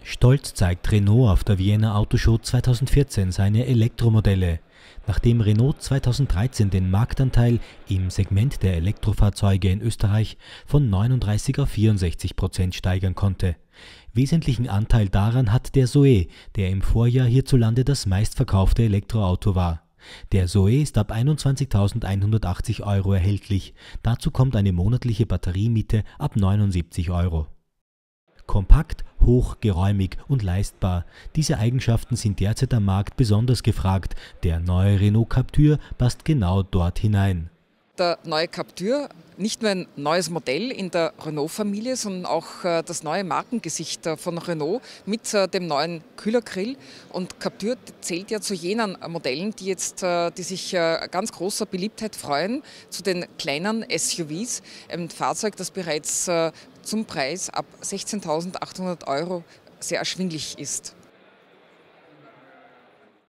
Stolz zeigt Renault auf der Vienna Autoshow 2014 seine Elektromodelle. Nachdem Renault 2013 den Marktanteil im Segment der Elektrofahrzeuge in Österreich von 39 auf 64% steigern konnte. Wesentlichen Anteil daran hat der Zoe, der im Vorjahr hierzulande das meistverkaufte Elektroauto war. Der Zoe ist ab 21.180 € erhältlich. Dazu kommt eine monatliche Batteriemiete ab 79 €. Kompakt, hoch, geräumig und leistbar. Diese Eigenschaften sind derzeit am Markt besonders gefragt. Der neue Renault Captur passt genau dort hinein. Der neue Captur, nicht nur ein neues Modell in der Renault-Familie, sondern auch das neue Markengesicht von Renault mit dem neuen Kühlergrill. Und Captur zählt ja zu jenen Modellen, die sich ganz großer Beliebtheit freuen, zu den kleinen SUVs. Ein Fahrzeug, das bereits zum Preis ab 16.800 € sehr erschwinglich ist.